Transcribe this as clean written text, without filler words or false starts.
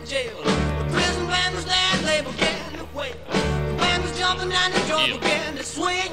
jail. The prison band was there, they began to wail. The band was jumping and the joint began to swing.